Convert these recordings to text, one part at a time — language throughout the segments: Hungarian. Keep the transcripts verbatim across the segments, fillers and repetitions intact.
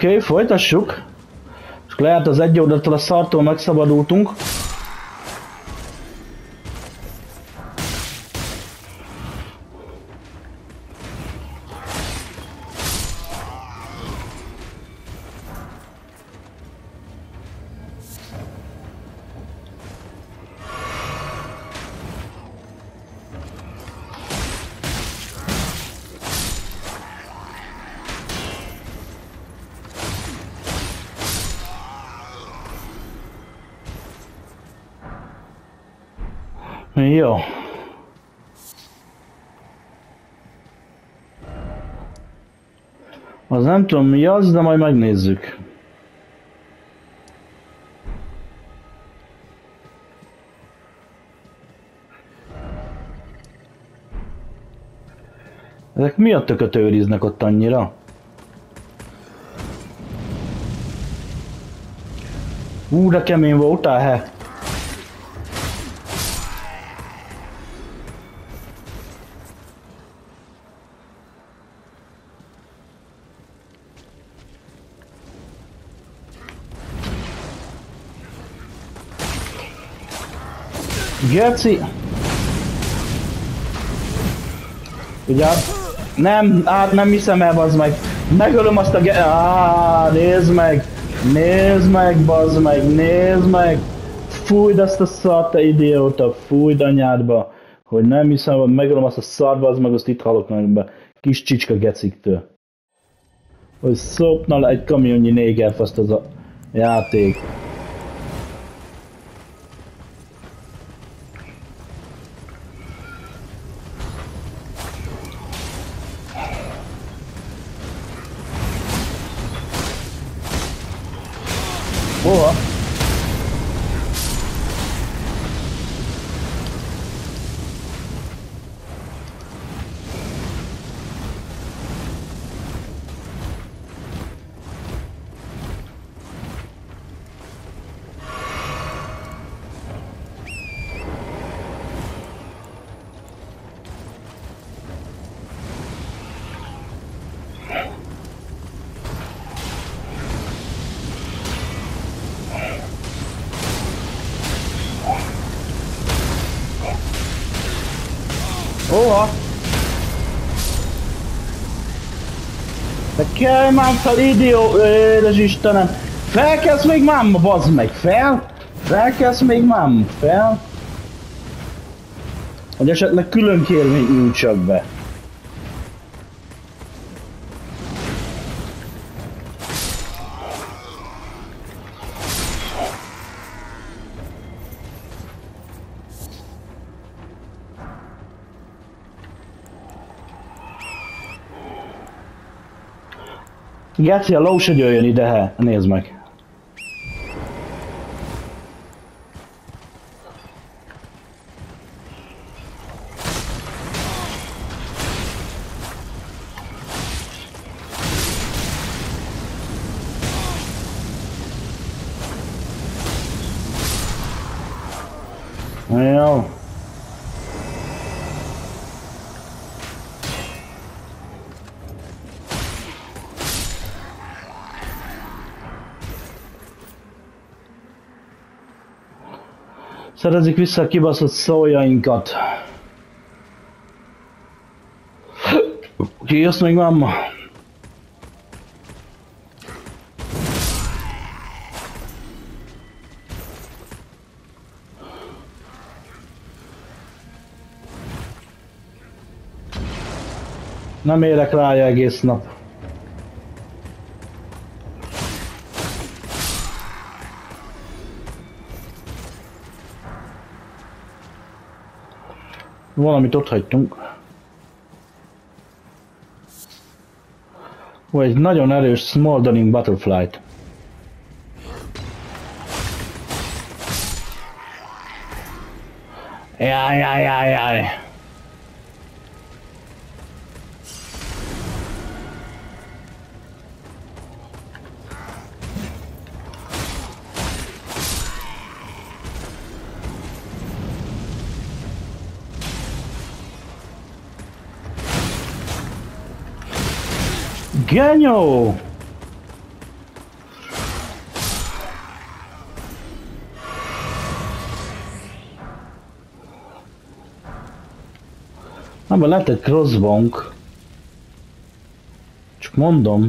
Oké, okay, folytassuk. És lehet az egy oldaltól a szartól megszabadultunk. Jó. Az nem tudom mi az, de majd megnézzük. Ezek mi a tököt őriznek ott annyira? Ú, de kemény voltál, he? Geci! Ugye? Nem, át nem hiszem el, bazd meg! Megölöm azt a ge... Áááá, nézd meg! Nézd meg, bazd meg! Nézd meg! Fújd azt a szart, te idióta! Fújd anyádba! Hogy nem hiszem, hogy megölöm azt a szart, bazd meg, azt itt halok meg be. Kis csicska geciktől. Hogy szopna le egy kamionnyi négerfaszt az a játék. Hova? Hova? De kelj már fel, idió! Édes Istenem! Felkelsz még máma, bazd meg! Fel? Felkelsz még máma? Fel? Hogy esetleg külön kérvényt nyújtsak be. Geci, a ló se jöjjön ide, he. Nézd meg. Jó. Szerezzük vissza a kibaszott szójainkat. Ki jössz még máma? Nem érek rája egész nap. Valamit ott hagytunk. Ó, egy nagyon erős Smoldering Butterfly-t. Jaj, jaj, jaj, jaj. Genyó! Ában lehet egy crossbonk. Csak mondom.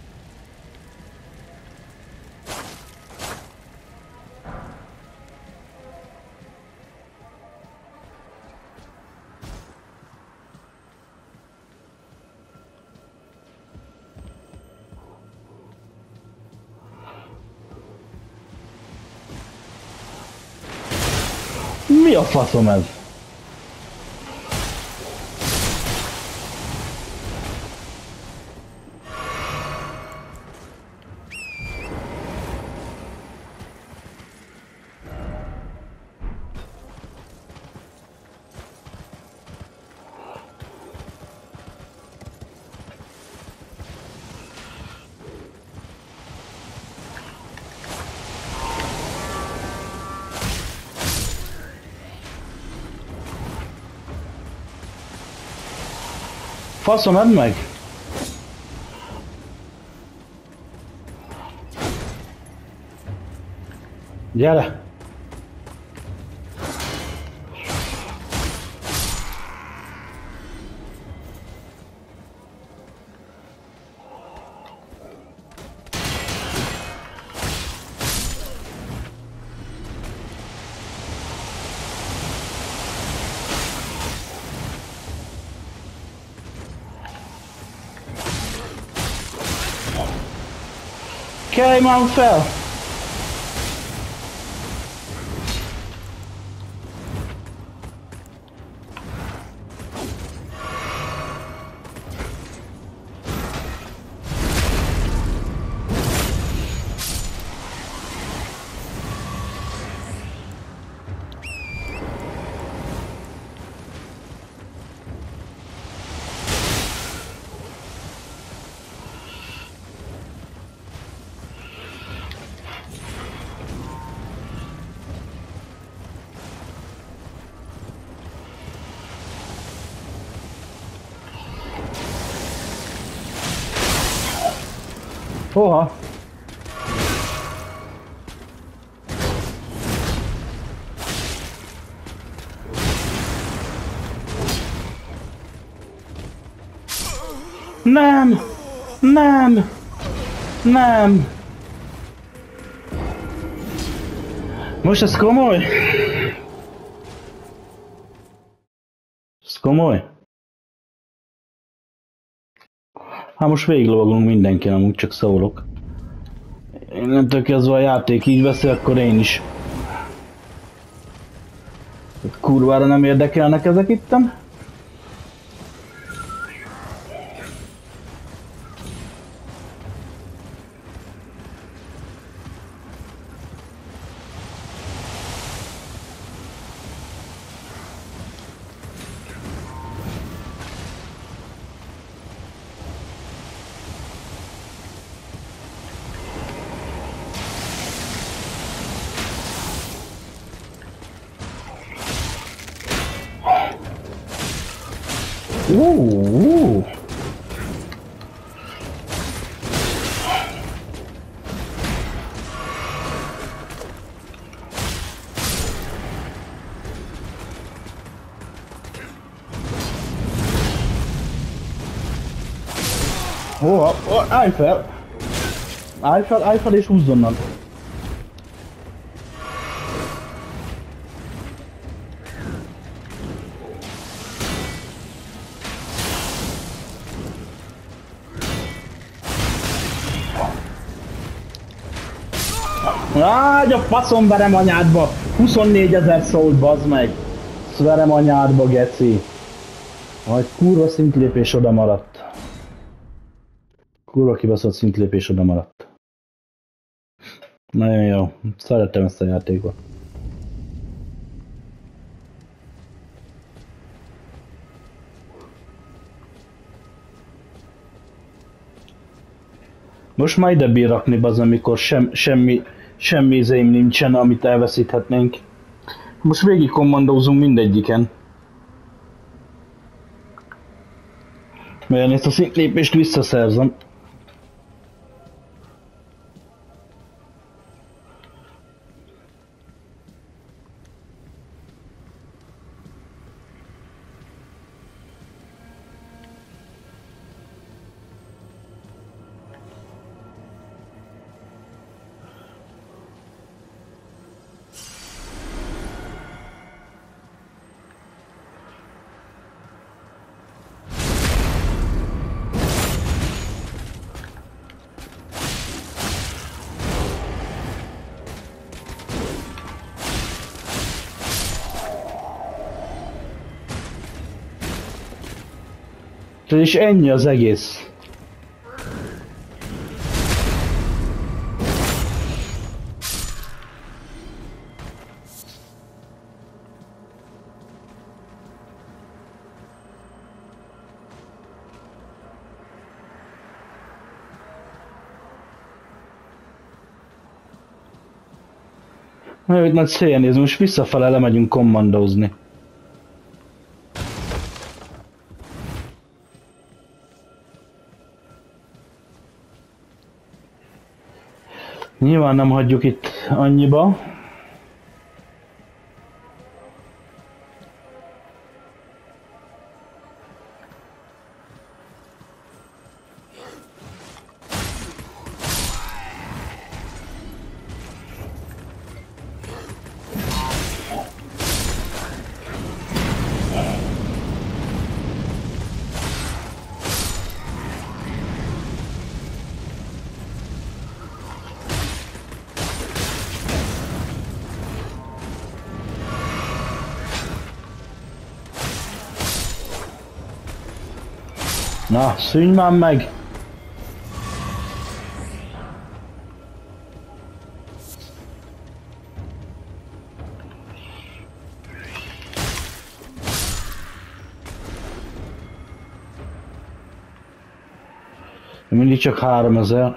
Mi a faszom ez? Faszom, edd meg! Gyere! Kelj már fel! Hova? Nem! Nem! Nem! Most ez komoly? Ez komoly? Hát most végiglovagolunk mindenkin, amúgy csak szólok. Innentől kezdve a játék így veszi, akkor én is. Kurvára nem érdekelnek ezek itten. Uh, uh. Oh, oh, állj fel! Állj fel, állj fel és húzz onnan! Ágy a faszom, verem anyádba! huszonnégyezer szólt, bazd meg! Verem anyádba, geci! Majd kurva szintlépés oda maradt. Kurva kibaszott szintlépés oda maradt. Nagyon jó. Szeretem ezt a játékot. Most már ide bír rakni, bazd, amikor sem, semmi, semmi izéim nincsen, amit elveszíthetnénk. Most végig kommandózunk mindegyiken. Mert ezt a szintlépést visszaszerzem. És ennyi az egész. Na, itt nagy szél néz, most visszafele lemegyünk kommandózni. Nyilván nem hagyjuk itt annyiba. Na, szűnj már meg! Mindig csak háromezer.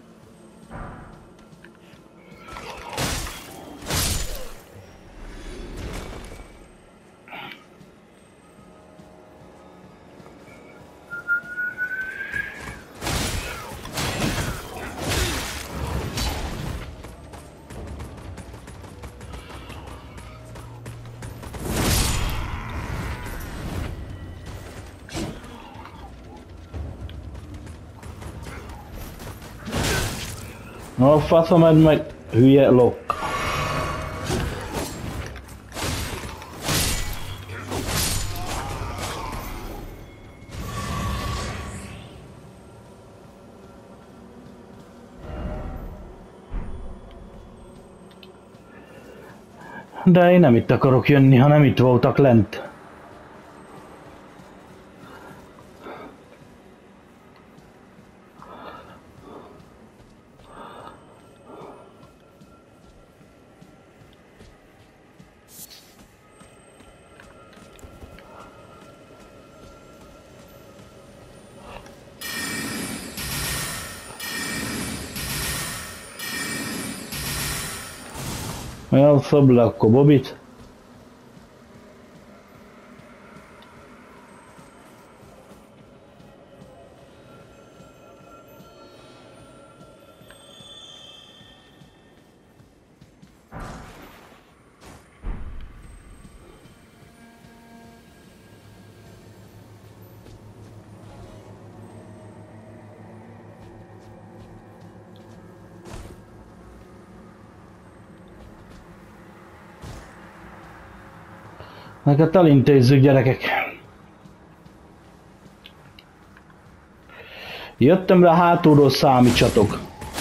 No, faszomed meg, hülye lok. De én nem itt akarok jönni, hanem itt voltak lent. Elszab le akkor Bobit. Neked elintézzük, gyerekek. Jöttem rá, hátulról számítsatok.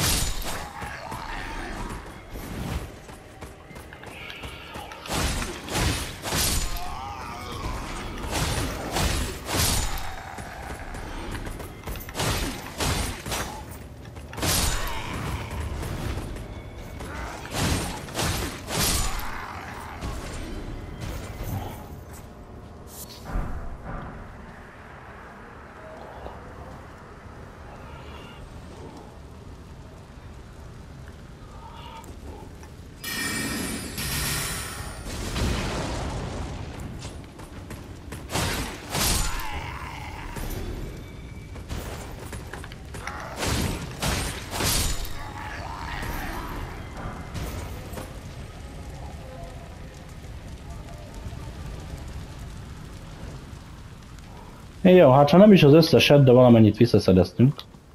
Jó, hát ha nem is az összeset, de valamennyit visszaszedeztünk.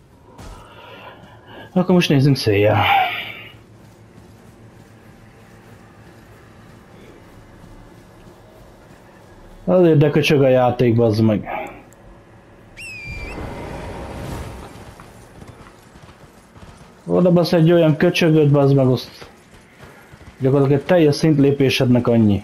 Akkor most nézzünk széjjel. Azért de köcsög a játék, bazd meg. Oda basz egy olyan köcsögöt, bazd meg, azt gyakorlatilag egy teljes szintlépésednek annyi.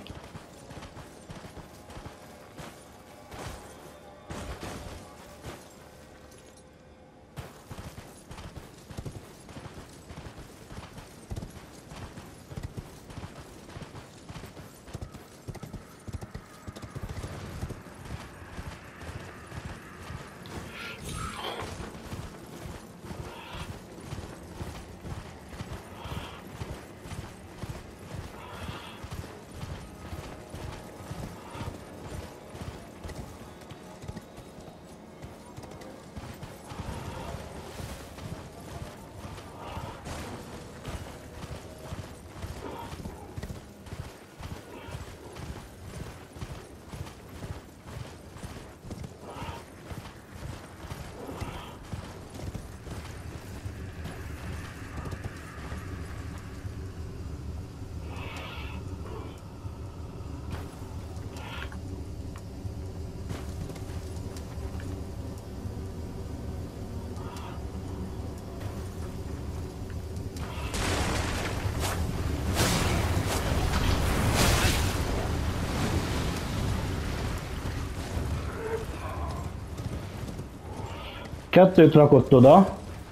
Kettőt rakott oda.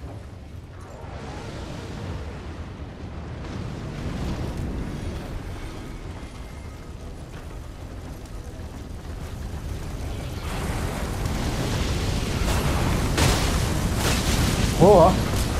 Hova?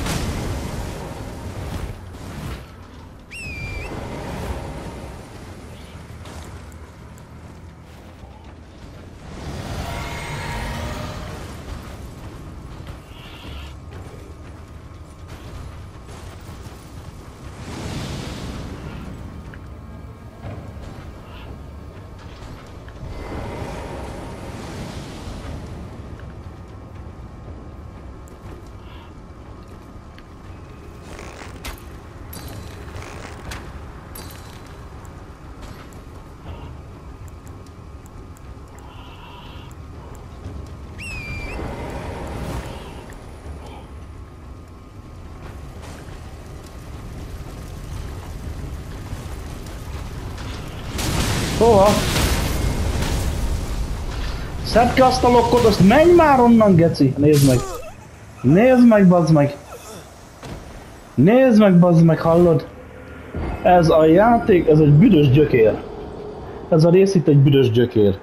Hova? Szedd ki azt a lokkot, azt menj már onnan, geci! Nézd meg! Nézd meg, bazd meg! Nézd meg, bazd meg, hallod? Ez a játék, ez egy büdös gyökér. Ez a rész itt egy büdös gyökér.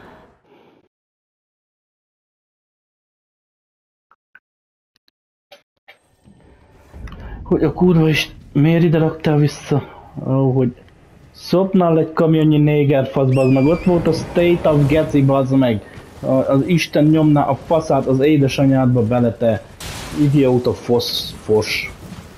Hogy a kurva is miért ide raktál vissza? Ó, hogy... Szopnál egy kamionnyi néger fasz, bazd meg, ott volt a State of Geci, bazd meg. A, az Isten nyomná a faszát az édesanyádba bele, te idióta fosz, fos.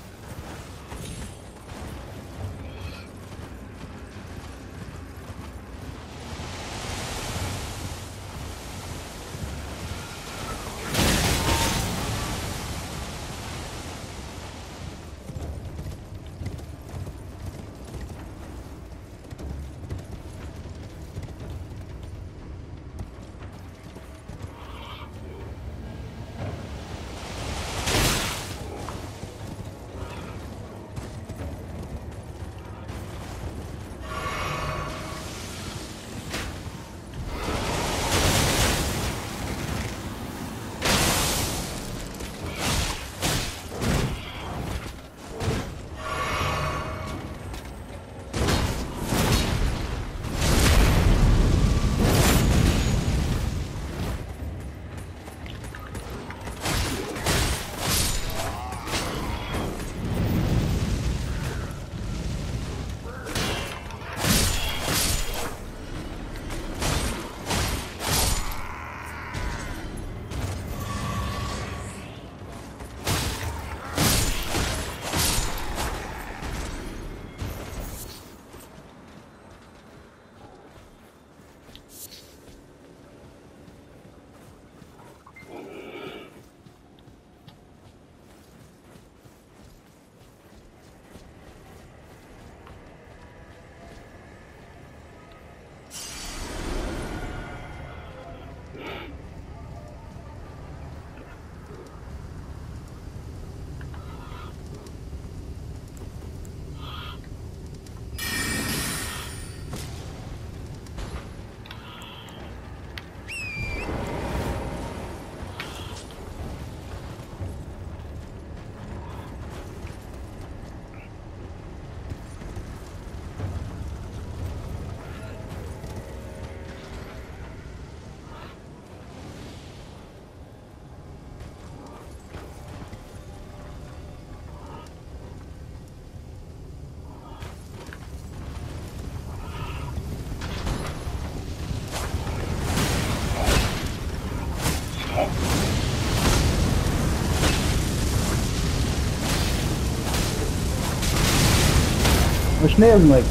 Most nézd meg!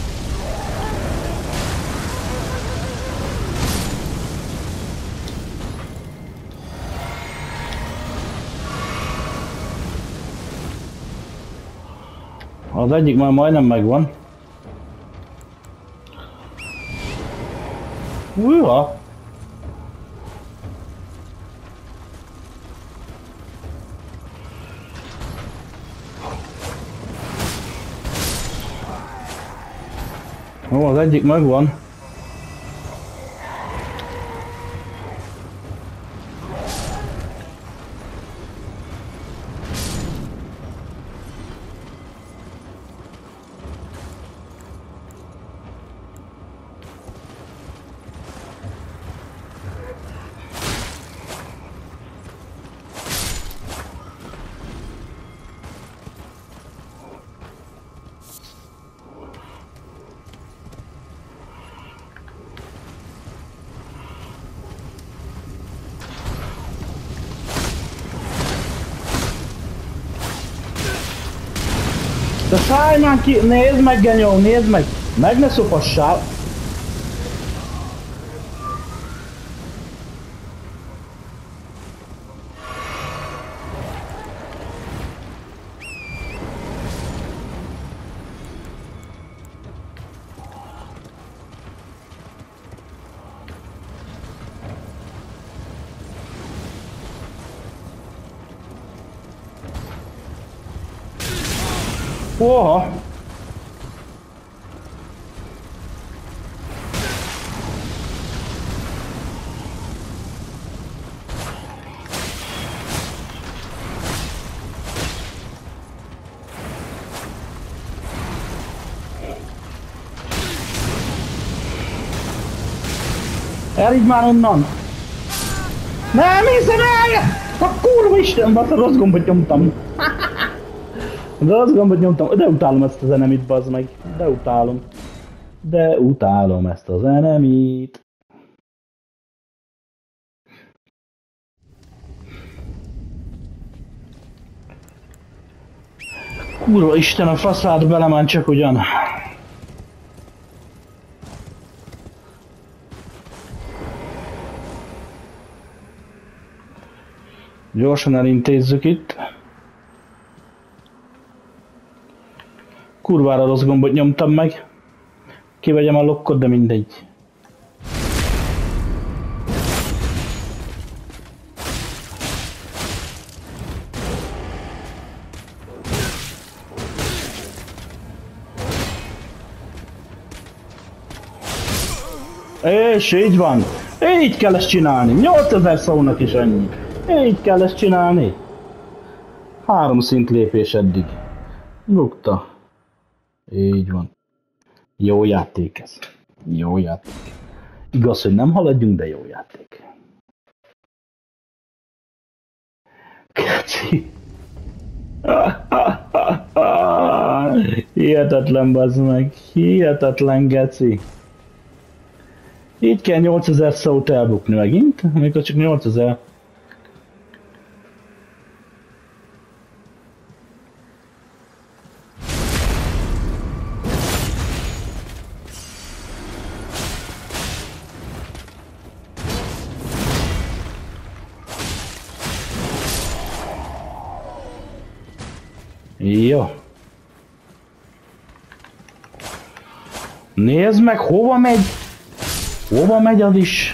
Az egyik már majdnem megvan. Húha! Ó, az egyik megvan. De szállj már ki! Nézd meg, genyó, nézd meg! Meg ne szopassál! Oha! Elígy már onnan! Nem hiszem el! A kurva Isten, basz, a rossz gombot nyomtam. Rossz gombot nyomtam, de utálom ezt az enemit, bazd meg. De utálom. De utálom ezt az enemit. Kurva Isten, a faszád belement csak ugyan. Gyorsan elintézzük itt. Kurvára rossz gombot nyomtam meg. Kivegyem a lokkot, de mindegy. És így van. Így kell ezt csinálni. nyolcezer szónak is ennyi. Így kell ezt csinálni. Három szint lépés eddig. Nyugta. Így van. Jó játék ez. Jó játék. Igaz, hogy nem haladjunk, de jó játék. Keci. Hihetetlen, bazd meg. Hihetetlen, geci. Így kell nyolcezer szót elbukni megint, amikor csak nyolcezer. Jó. Nézd meg, hova megy? Hova megy az is?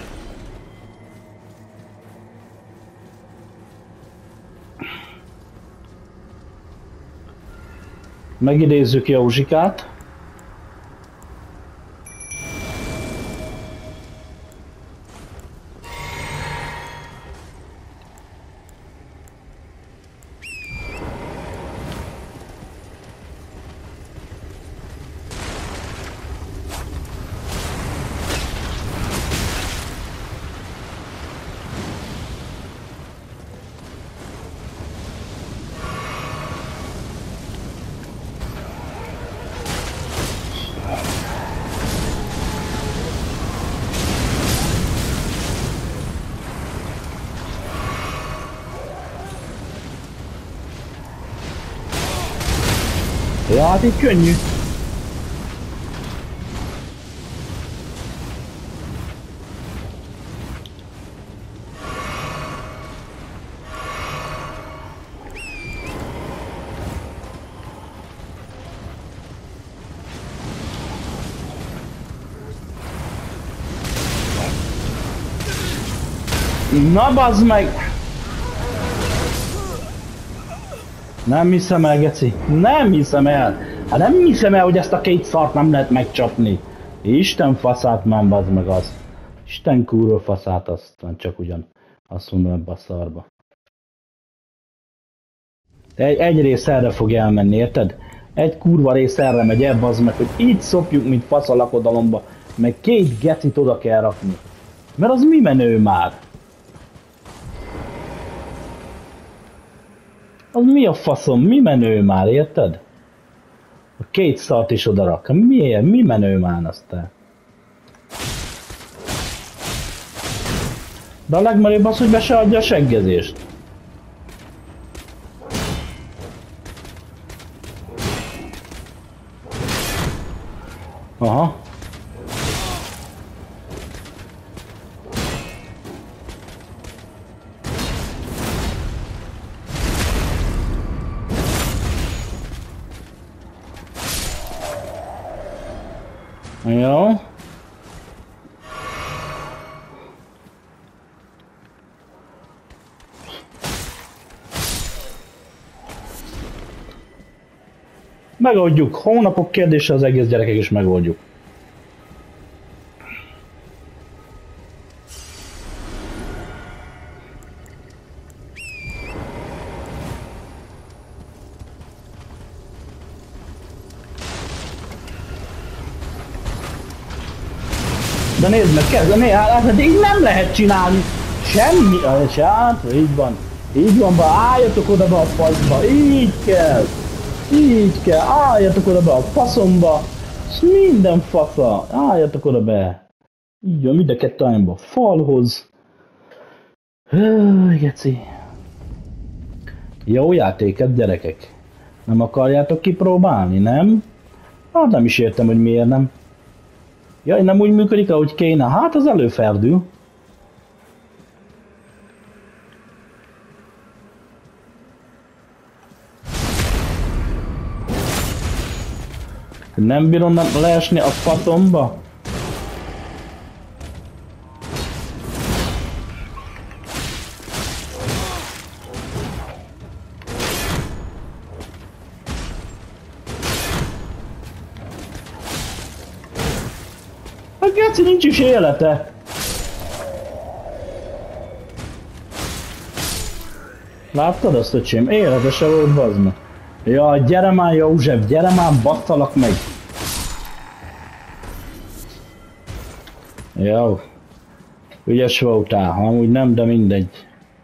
Megidézzük Józsikát. Ja, hát így könnyű. Na bazd meg! Nem hiszem el, geci. Nem hiszem el. Hát nem hiszem el, hogy ezt a két szart nem lehet megcsapni. Isten faszát már, bazd meg az. Isten kurva faszát, aztán csak ugyan. Azt mondom ebbe a szarba. Egy, egy rész erre fog elmenni, érted? Egy kurva rész erre megy el, bazd meg, hogy így szopjuk, mint fasz a lakodalomba. Meg két gecit oda kell rakni. Mert az mi menő már? Az mi a faszom? Mi menő már, érted? A két szart is odarak. Miért? Mi menő már aztán? De a legmerőbb az, hogy be se adja a seggezést. Aha. Jó. Megoldjuk. Hónapok kérdése az egész, gyerekek, is megoldjuk. De nézd meg, kezd, né, hát így nem lehet csinálni semmi, hát, így van, így van, be, álljatok oda be a faszba, így kell, így kell, álljatok oda be a faszomba, és minden fasza, álljatok oda be, így van, mind a kettő a falhoz, hőj, geci, jó játéket, gyerekek, nem akarjátok kipróbálni, nem? Hát nem is értem, hogy miért nem. Jaj, nem úgy működik, ahogy kéne. Hát az előferdül. Nem bírom leesni a faszomba? Geci, nincs is élete. Láttad azt, öcsém? Élete se volt, bazd meg. Ja, gyere már, József, gyere már, basszalak meg. Jó. Ügyes voltál, amúgy nem, de mindegy.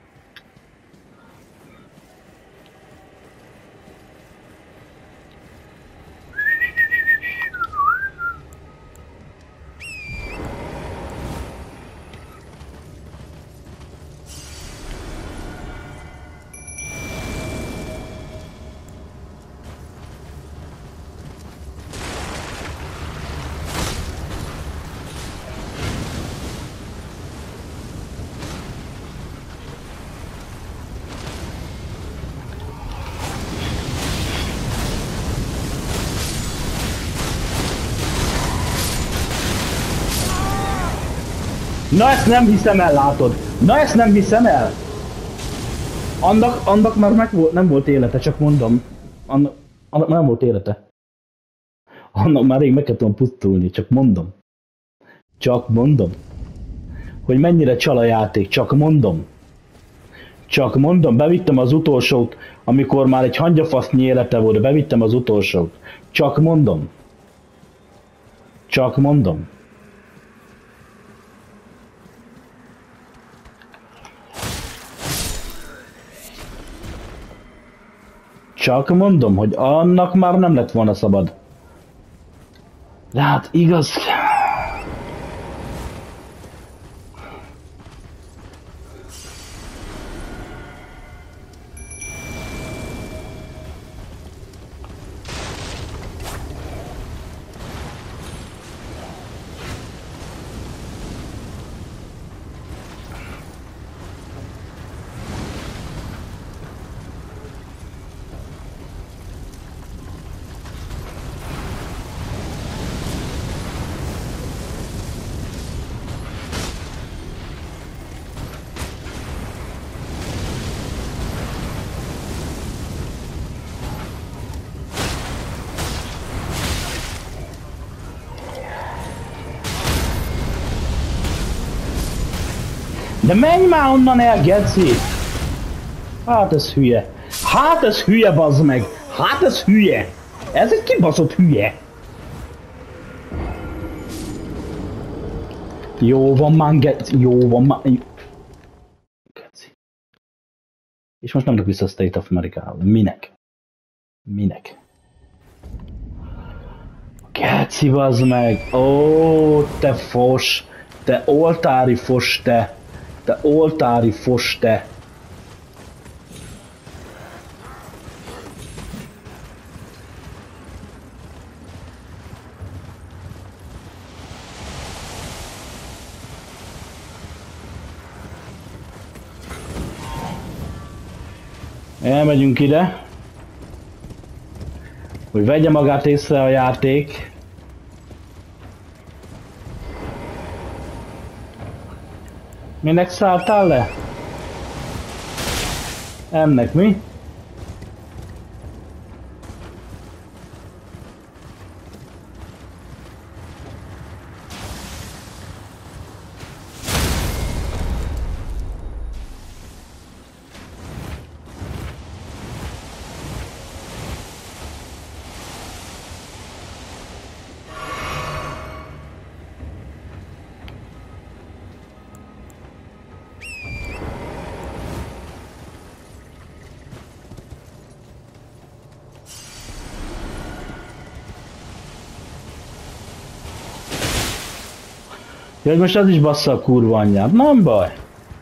Na ezt nem hiszem el, látod? Na ezt nem hiszem el! Annak, annak már meg volt, nem volt élete, csak mondom. Annak, annak nem volt élete. Annak már rég meg kell tudom pusztulni, csak mondom. Csak mondom. Hogy mennyire csal a játék, csak mondom. Csak mondom, bevittem az utolsót, amikor már egy hangyafasznyi élete volt, bevittem az utolsót. Csak mondom. Csak mondom. Csak mondom, hogy annak már nem lett volna szabad. De hát igaz. De menj már onnan el, geci! Hát ez hülye. Hát ez hülye, bazd meg! Hát ez hülye! Ez egy kibaszott hülye! Jó van már, geci. Jó van már. Geci. És most nem tudok vissza a State of America-hoz. Minek? Minek? Geci, bazd meg! Ó, te fos! Te oltári fos, te! Te oltári fos, te! Elmegyünk ide. Hogy vegye magát észre a játék. Minek szálltál le? Ennek mi? Jaj, most az is bassza a kurva anyját. Nem baj.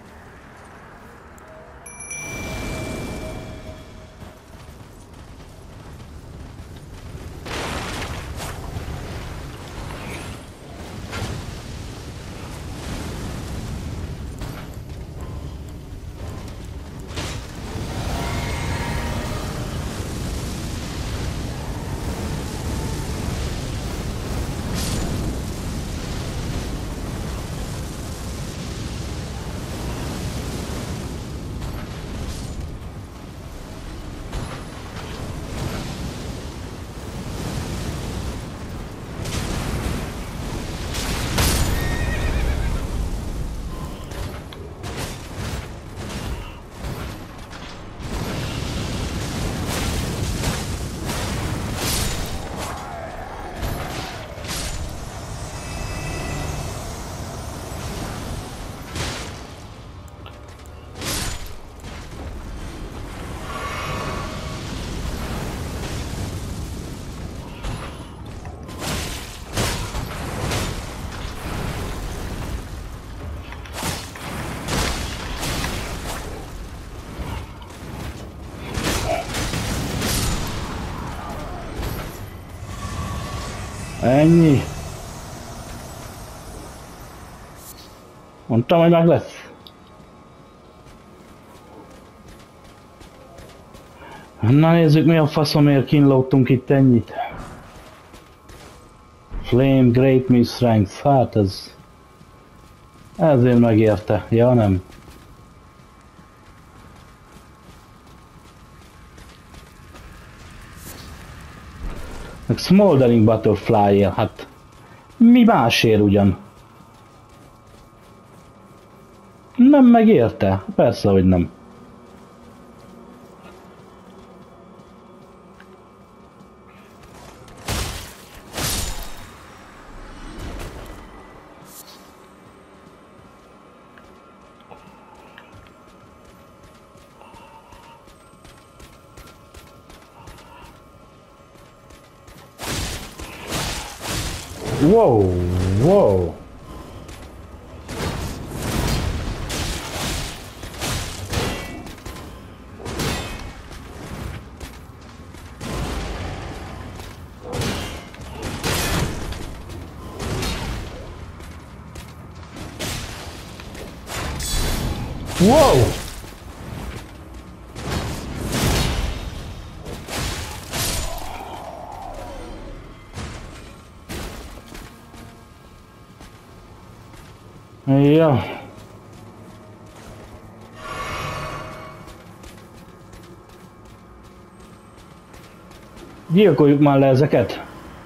Ennyi. Mondtam, hogy meg lesz. Na nézzük, mi a faszomért kínlódtunk itt ennyit. Flame, Great Me Strength, hát ez... ezért megérte, ja nem. Meg Smoldering Butterfly-él, hát... mi másért ugyan? Nem megérte? Persze, hogy nem. Wow, wow. Wow. Ja. Gyilkoljuk már le ezeket.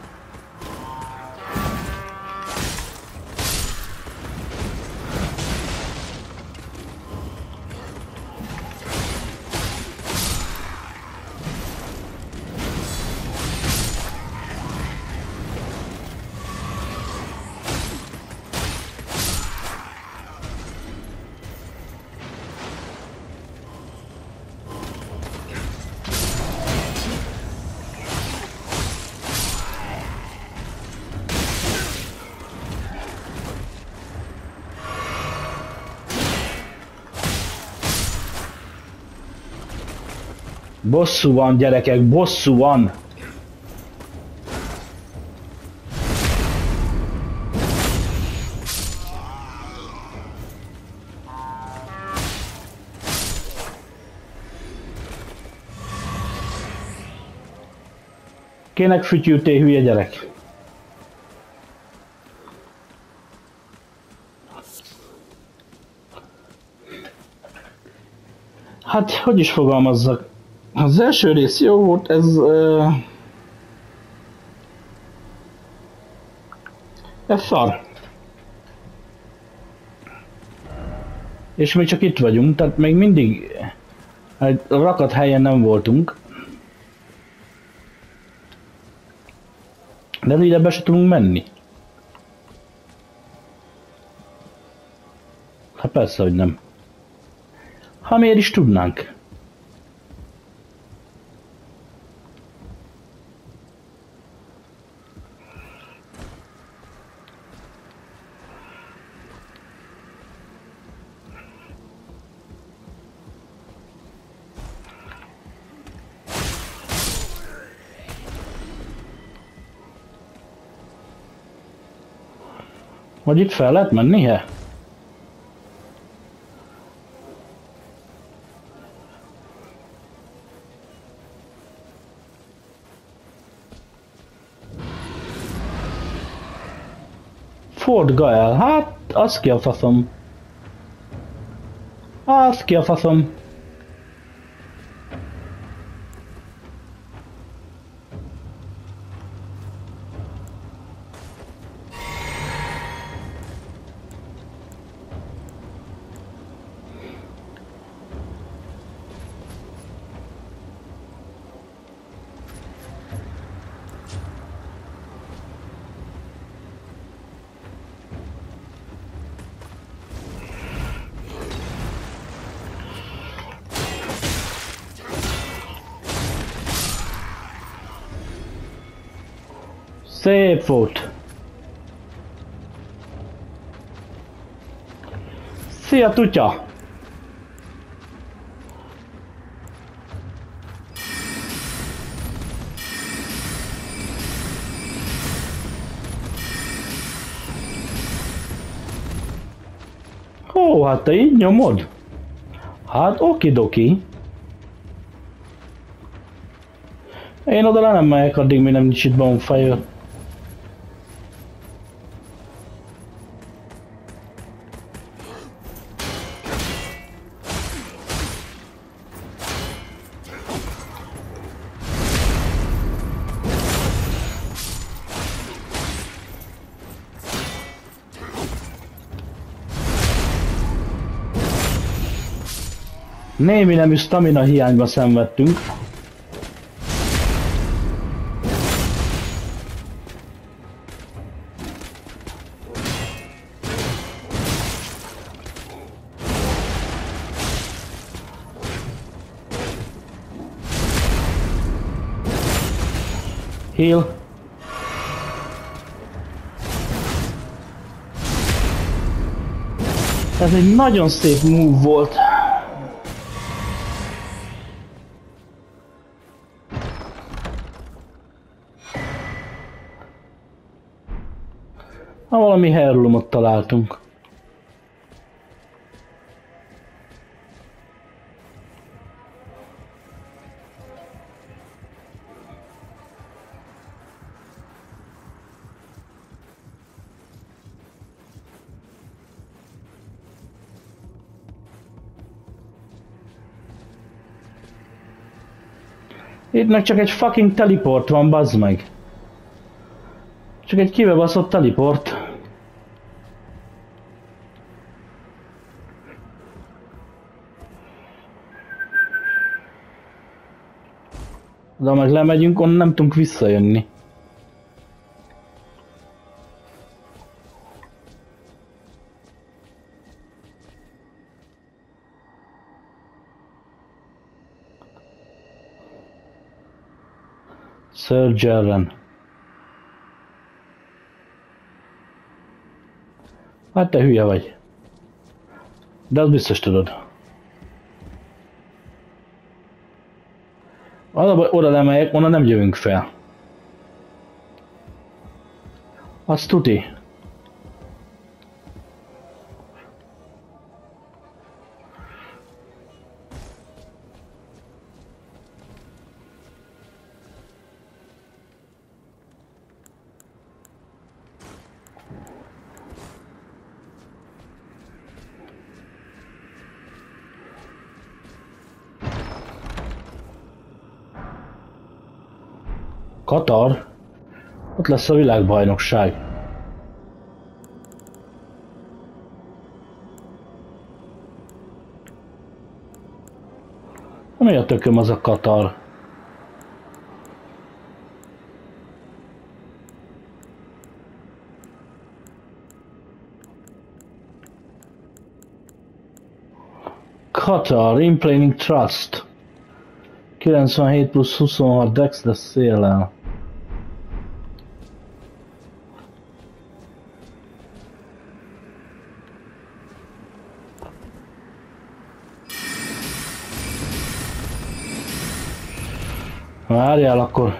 Bosszú van, gyerekek, bosszú van! Kének fütyültél, hülye gyerek? Hát, hogy is fogalmazzak? Az első rész jó volt, ez... Uh, ez szar. És mi csak itt vagyunk, tehát még mindig egy rakat helyen nem voltunk. De ide be se tudunk menni. Hát persze, hogy nem. Ha miért is tudnánk? Vagy itt fel lehet menni, he? Ford Gael, hát az ki a faszom. Az ki a faszom. Szép volt. Szia, tutya! Ó, hát te így nyomod? Hát okidoki. Én oda le nem megyek, addig mi nem nincs itt bonfire. Némi nemű stamina hiányba szenvedtünk. Heal. Ez egy nagyon szép move volt. Ha valami heirloomot találtunk. Itt meg csak egy fucking teleport van, bazd meg. Csak egy kibebaszott teleport. De ha meg lemegyünk, onnan nem tudunk visszajönni. Surge ellen. Hát te hülye vagy. De azt biztos tudod. Oda, oda lemegyek, onnan nem jövünk fel. Azt tuti. Katar? Ott lesz a világbajnokság. Mi a tököm az a Katar? Qatar, Implanting Trust. kilencvenhét plusz huszonhat Dex, de széllel. Várjál akkor.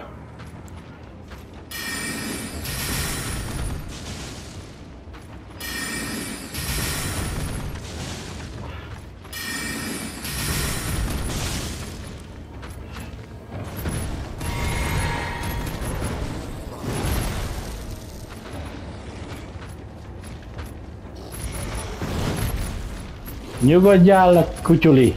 Nyugodjál le, kutyuli!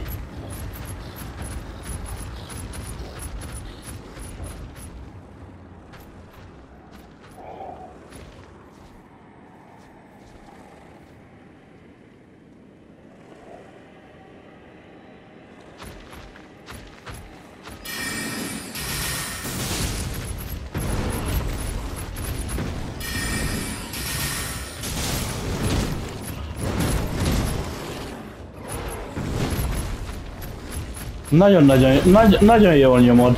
Nagyon-nagyon, nagy, nagyon jól nyomod.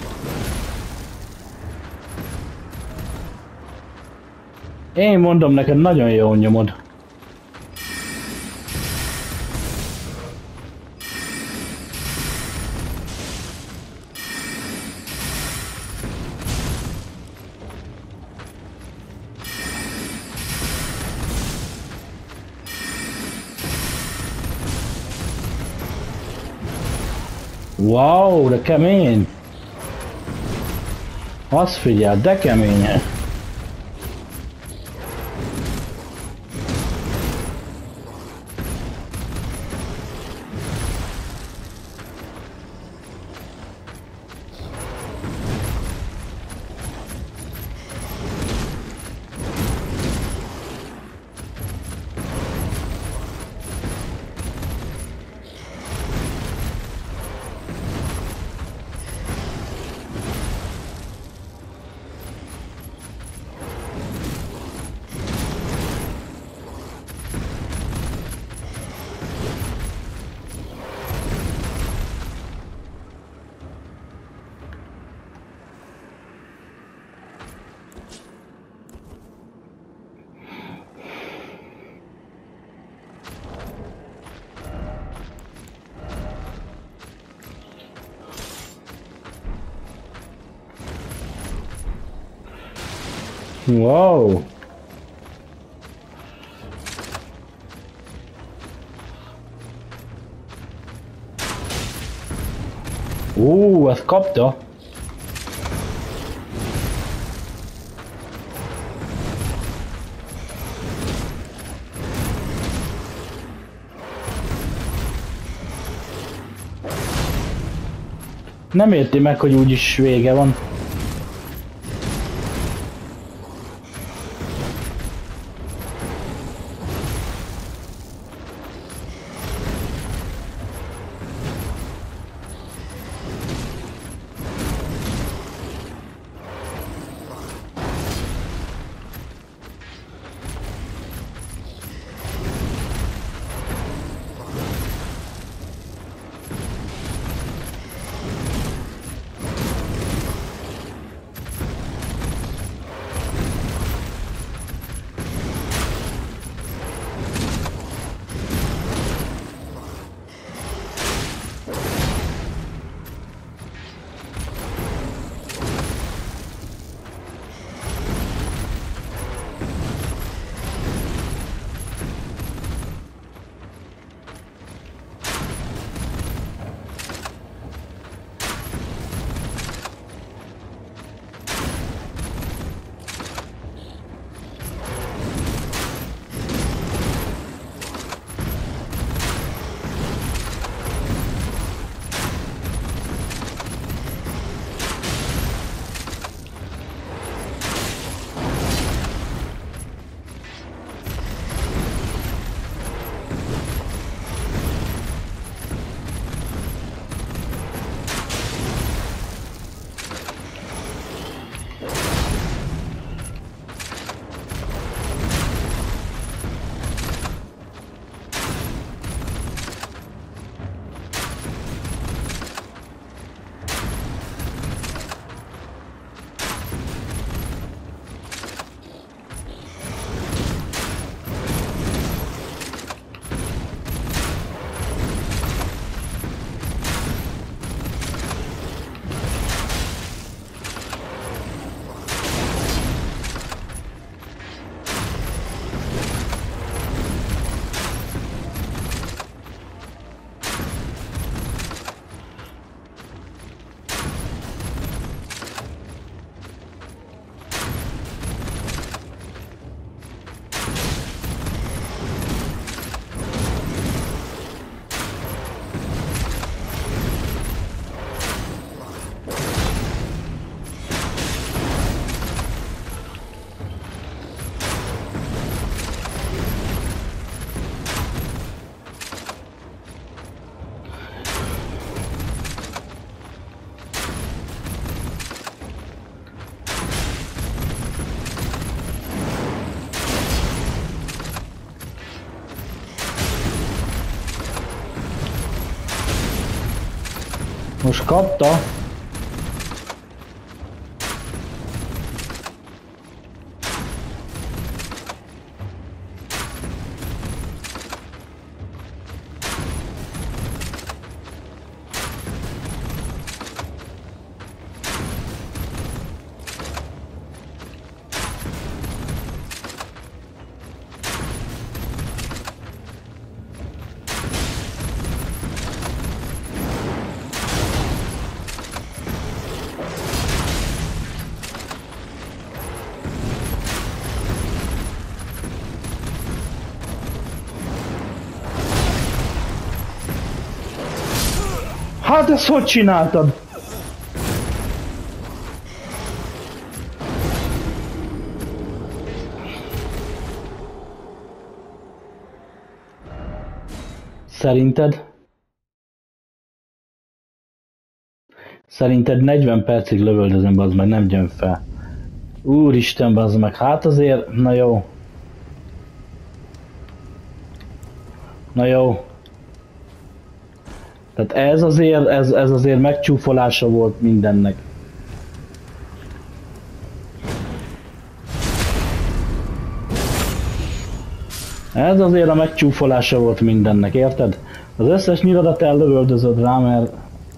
Én mondom neked, nagyon jól nyomod. Wow, de kemény! Azt figyel, de kemény! Wow! Ó, ezt kapta! Nem érti meg, hogy úgyis vége van. Most kapta. Hát ezt hogy csináltad? Szerinted? Szerinted negyven percig lövöldözöm, bazd meg, nem jön fel. Úristen, bazd meg, hát azért, na jó. Na jó. Tehát ez azért, ez, ez azért megcsúfolása volt mindennek. Ez azért a megcsúfolása volt mindennek, érted? Az összes nyiradat ellövöldözöd rá, mert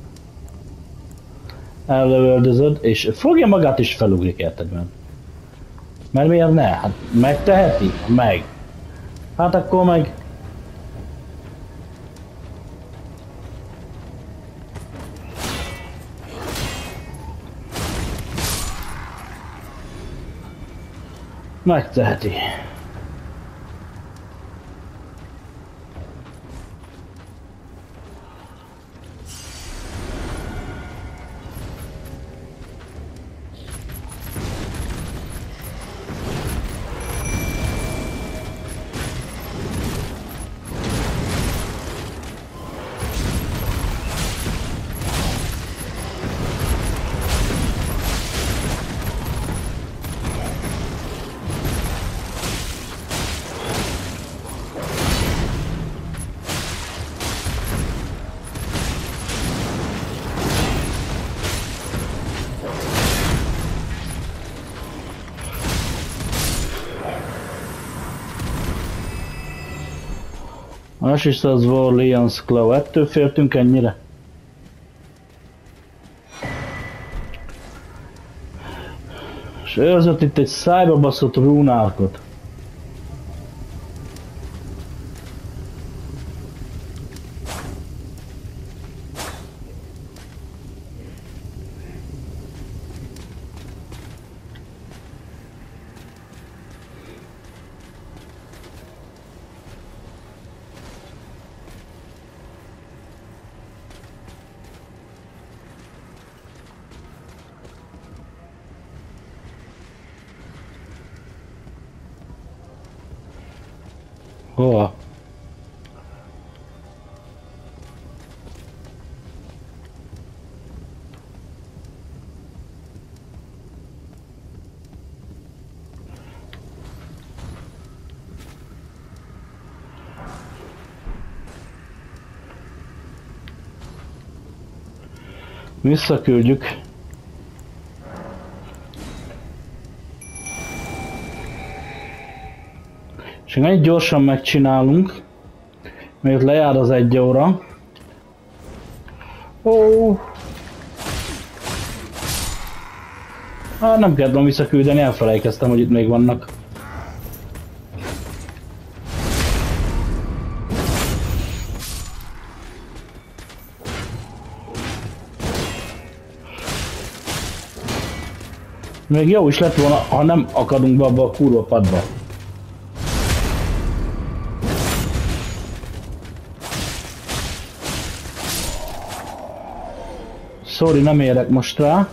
ellövöldözöd, és fogja magát is felugrik, érted? Mert, mert miért ne? Hát megteheti? Meg. Hát akkor meg... Megteheti. Assistance War Leon's Claw. Ettől féltünk ennyire? És őrzött itt egy szájba baszott rúnárkot. Hova? Visszaküldjük. És ennyit gyorsan megcsinálunk, mert lejár az egy óra. Ó. Hát nem kell tudom visszaküldeni, elfelejkeztem, hogy itt még vannak. Még jó is lett volna, ha nem akadunk be abba a kurva padba. Sorry, nem érek most rá.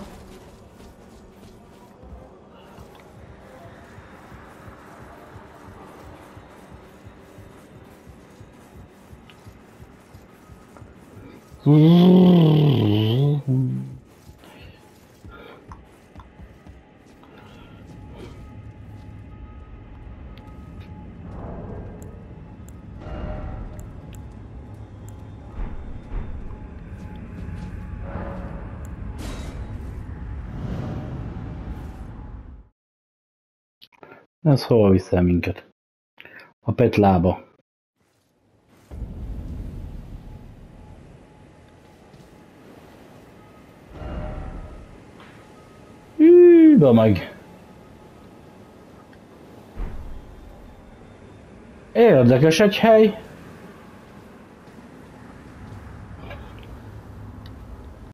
Ez hol visz el minket? A petlába. Hűba meg. Érdekes egy hely.